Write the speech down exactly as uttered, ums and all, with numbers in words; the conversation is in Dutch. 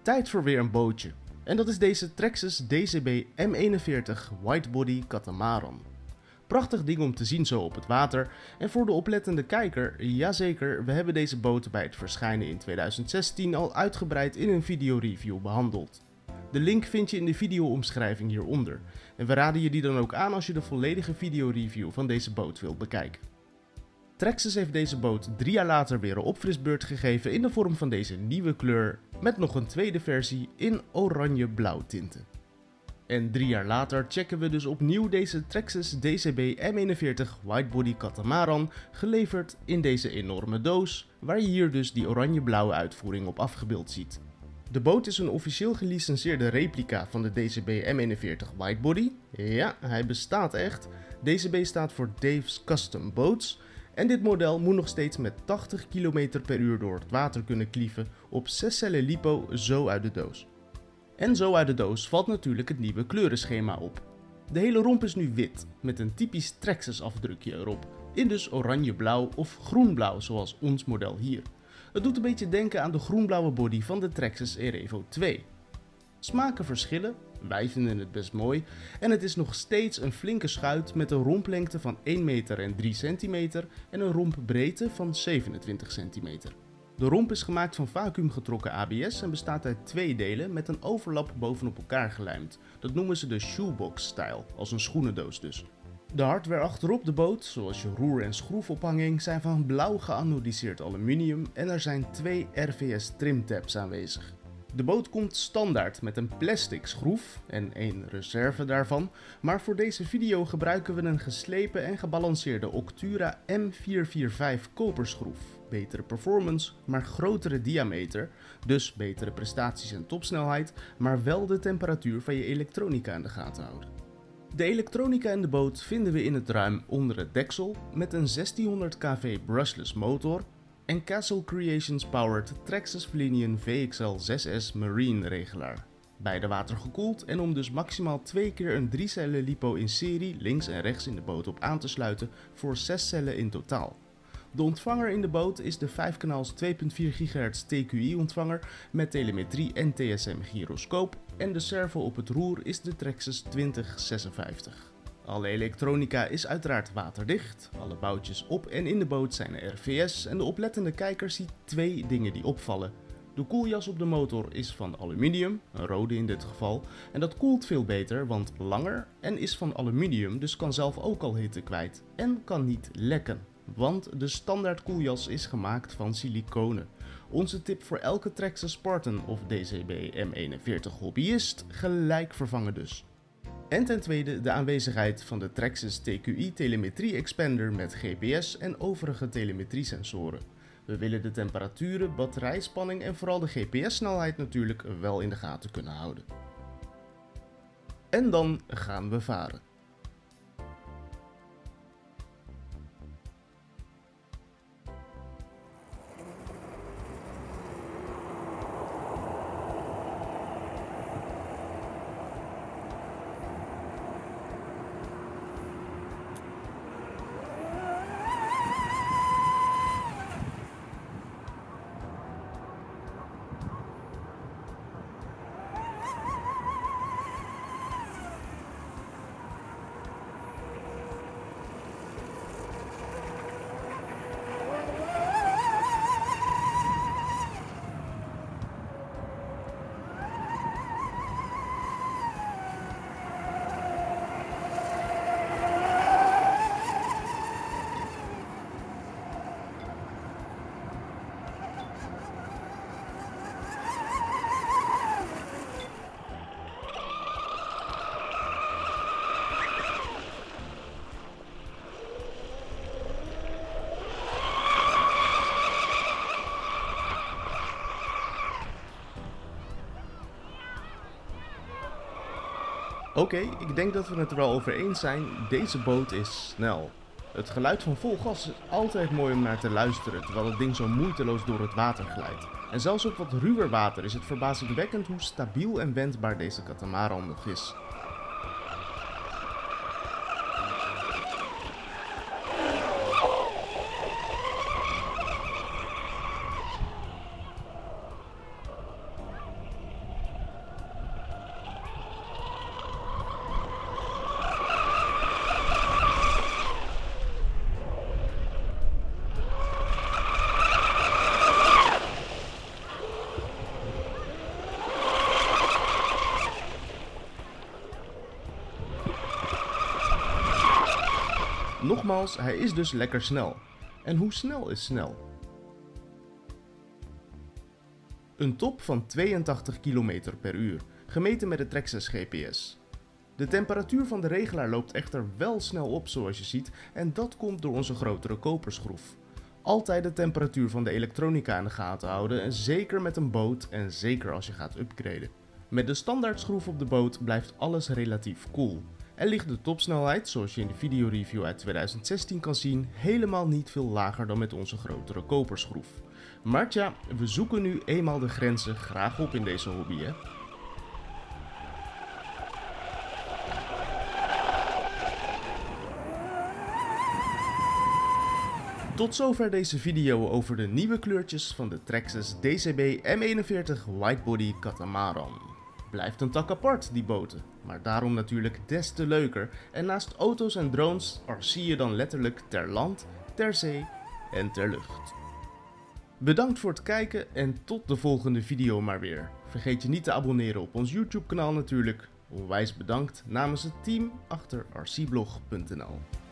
Tijd voor weer een bootje. En dat is deze Traxxas D C B M eenenveertig Widebody Catamaran. Prachtig ding om te zien zo op het water. En voor de oplettende kijker, jazeker, we hebben deze boot bij het verschijnen in tweeduizend zestien al uitgebreid in een videoreview behandeld. De link vind je in de video-omschrijving hieronder. En we raden je die dan ook aan als je de volledige videoreview van deze boot wilt bekijken. Traxxas heeft deze boot drie jaar later weer een opfrisbeurt gegeven in de vorm van deze nieuwe kleur, met nog een tweede versie in oranje-blauw tinten. En drie jaar later checken we dus opnieuw deze Traxxas D C B M eenenveertig Widebody Catamaran, geleverd in deze enorme doos, waar je hier dus die oranje-blauwe uitvoering op afgebeeld ziet. De boot is een officieel gelicenseerde replica van de D C B M eenenveertig Widebody. Ja, hij bestaat echt. D C B staat voor Dave's Custom Boats. En dit model moet nog steeds met tachtig kilometer per uur door het water kunnen klieven op zes cellen lipo zo uit de doos. En zo uit de doos valt natuurlijk het nieuwe kleurenschema op. De hele romp is nu wit, met een typisch Traxxas afdrukje erop, in dus oranje-blauw of groenblauw zoals ons model hier. Het doet een beetje denken aan de groenblauwe body van de Traxxas Erevo twee. Smaken verschillen, wij vinden het best mooi, en het is nog steeds een flinke schuit met een romplengte van één meter en drie centimeter en een rompbreedte van zevenentwintig centimeter. De romp is gemaakt van vacuümgetrokken A B S en bestaat uit twee delen met een overlap bovenop elkaar gelijmd. Dat noemen ze de shoebox-style, als een schoenendoos dus. De hardware achterop de boot, zoals je roer- en schroefophanging, zijn van blauw geanodiseerd aluminium en er zijn twee R V S trimtabs aanwezig. De boot komt standaard met een plastic schroef en één reserve daarvan, maar voor deze video gebruiken we een geslepen en gebalanceerde Octura M vier vier vijf koperschroef. Betere performance, maar grotere diameter, dus betere prestaties en topsnelheid, maar wel de temperatuur van je elektronica in de gaten houden. De elektronica in de boot vinden we in het ruim onder het deksel met een zestienhonderd kilowatt brushless motor en Castle Creations powered Traxxas Flinion V X L zes S Marine regelaar. Beide watergekoeld en om dus maximaal twee keer een drie cellen lipo in serie links en rechts in de boot op aan te sluiten voor zes cellen in totaal. De ontvanger in de boot is de vijf kanaals twee komma vier gigahertz T Q I ontvanger met telemetrie en T S M gyroscoop en de servo op het roer is de Traxxas twintig zesenvijftig. Alle elektronica is uiteraard waterdicht, alle boutjes op en in de boot zijn R V S en de oplettende kijker ziet twee dingen die opvallen. De koeljas op de motor is van aluminium, een rode in dit geval, en dat koelt veel beter, want langer en is van aluminium, dus kan zelf ook al hitte kwijt en kan niet lekken. Want de standaard koeljas is gemaakt van siliconen. Onze tip voor elke Traxxas Spartan of D C B M eenenveertig hobbyist, gelijk vervangen dus. En ten tweede de aanwezigheid van de Traxxas T Q I telemetrie expander met G P S en overige telemetriesensoren. We willen de temperaturen, batterijspanning en vooral de G P S-snelheid natuurlijk wel in de gaten kunnen houden. En dan gaan we varen. Oké, okay, ik denk dat we het er wel over eens zijn, deze boot is snel. Het geluid van vol gas is altijd mooi om naar te luisteren, terwijl het ding zo moeiteloos door het water glijdt. En zelfs op wat ruwer water is het verbazingwekkend hoe stabiel en wendbaar deze catamaran nog is. Nogmaals, hij is dus lekker snel. En hoe snel is snel? Een top van tweeëntachtig kilometer per uur, gemeten met de Traxxas G P S. De temperatuur van de regelaar loopt echter wel snel op zoals je ziet en dat komt door onze grotere koperschroef. Altijd de temperatuur van de elektronica in de gaten houden, zeker met een boot en zeker als je gaat upgraden. Met de standaardschroef op de boot blijft alles relatief koel. En ligt de topsnelheid, zoals je in de videoreview uit tweeduizend zestien kan zien, helemaal niet veel lager dan met onze grotere koperschroef. Maar tja, we zoeken nu eenmaal de grenzen graag op in deze hobby, hè. Tot zover deze video over de nieuwe kleurtjes van de Traxxas D C B M eenenveertig Widebody Catamaran. Blijft een tak apart die boten, maar daarom natuurlijk des te leuker en naast auto's en drones zie je dan letterlijk ter land, ter zee en ter lucht. Bedankt voor het kijken en tot de volgende video maar weer. Vergeet je niet te abonneren op ons YouTube kanaal natuurlijk. Onwijs bedankt namens het team achter R C blog punt N L.